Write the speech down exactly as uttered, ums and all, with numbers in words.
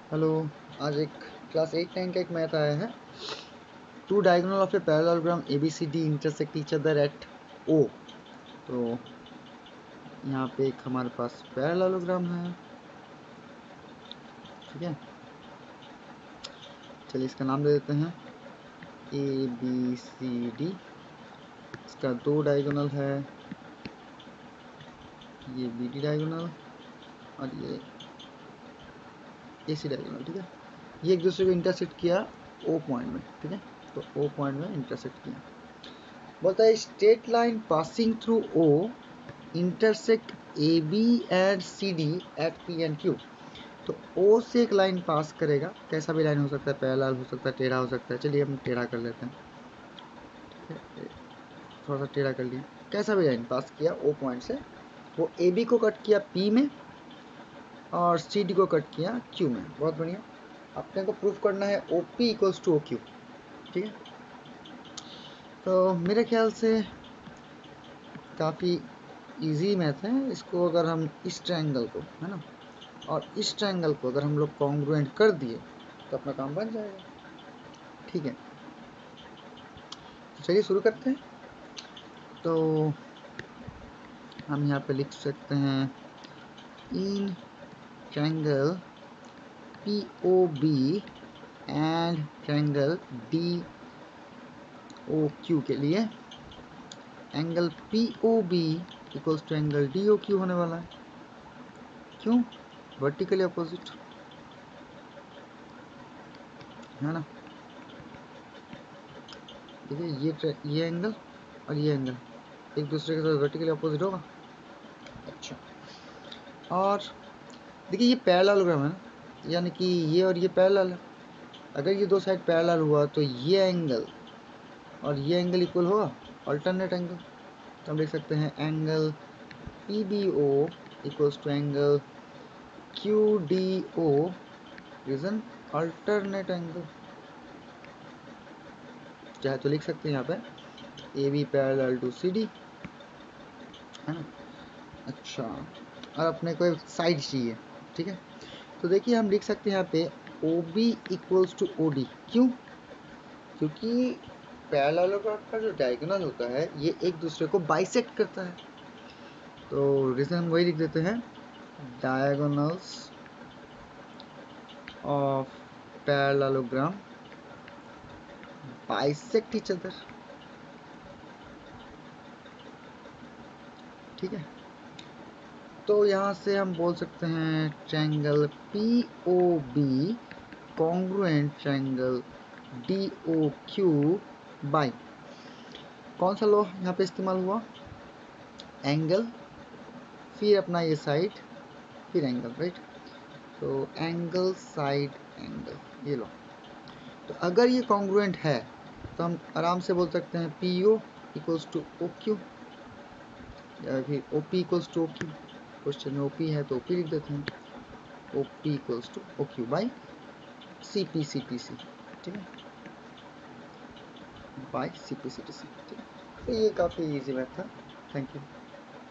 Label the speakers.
Speaker 1: Hello, आज एक class eight nine का एक मैथ आया है। Two diagonal of a parallelogram A B C D intersect each other at O. तो यहाँ पे एक हमारे पास पैरेललोग्राम है, ठीक है। चलिए इसका नाम दे देते हैं ए बी सी डी। इसका दो डायगोनल है, ये बी डी डायगोनल और ये ए सी डायगोनल, ठीक है। ये एक दूसरे को इंटरसेक्ट किया ओ पॉइंट में, ठीक है। तो ओ पॉइंट में इंटरसेक्ट किया। बोलता है straight line passing through O intersect A B and C D at P and Q. तो ओ से एक लाइन पास करेगा, कैसा भी लाइन हो सकता है, पैरेलल हो सकता है, टेढ़ा हो सकता है। चलिए हम टेढ़ा कर लेते हैं, ठीक है। थोड़ा सा टेढ़ा कर लिया, कैसा भी लाइन पास किया ओ पॉइंट से। वो ए बी को कट किया पी में और सी डी को कट किया क्यू में। बहुत बढ़िया। अपने को प्रूफ करना है O P equals to O Q, ठीक है। तो मेरे ख्याल से काफ़ी इजी मैथ है। इसको अगर हम इस ट्रायंगल को, है ना, और इस ट्रायंगल को अगर हम लोग कॉन्ग्रुएंट कर दिए तो अपना काम बन जाएगा, ठीक है। तो चलिए शुरू करते हैं। तो हम यहाँ पे लिख सकते हैं in triangle P O B and triangle D O Q के लिए angle P O B equals to angle D O Q होने वाला है। क्यों? वर्टिकली अपोजिट, है ना। देखिए ये ये एंगल और ये एंगल एक दूसरे के साथ वर्टिकली अपोजिट होगा। अच्छा, और देखिए ये पैरेललोग्राम है ना, यानी कि ये और ये पैरेलल है। अगर ये दो साइड पैरेलल हुआ तो ये एंगल और ये एंगल इक्वल होगा, अल्टरनेट एंगल। तो हम लिख सकते हैं angle P B O equals to angle Q D O is an alternate angle. चाहे तो लिख सकते हैं यहाँ पे A B parallel to C D, है ना। अच्छा, और अपने को साइड चाहिए, ठीक है। तो देखिए हम लिख सकते हैं यहाँ पे O B equals to O D. क्यों? क्योंकि पैरेललोग्राम का जो डायगोनल होता है ये एक दूसरे को बाइसेक्ट करता है। तो रीजन हम वही लिख देते हैं, diagonals of parallelogram bisect each other, ठीक है। तो यहाँ से हम बोल सकते हैं triangle P O B congruent triangle D O Q by, कौन सा लॉ यहाँ पे इस्तेमाल हुआ, एंगल, फिर अपना ये साइड, फिर एंगल, राइट। तो एंगल साइड एंगल, ये लो। तो अगर ये कॉन्ग्रुएंट है तो हम आराम से बोल सकते हैं P O equals to O Q, या फिर O P equals to O Q. Question में ओ पी है तो ओ पी लिख देते हैं, O P equals to O Q by C P C T C, ठीक है, by C P C T C, ठीक है। तो ये काफ़ी इजी मैथ था। Thank you.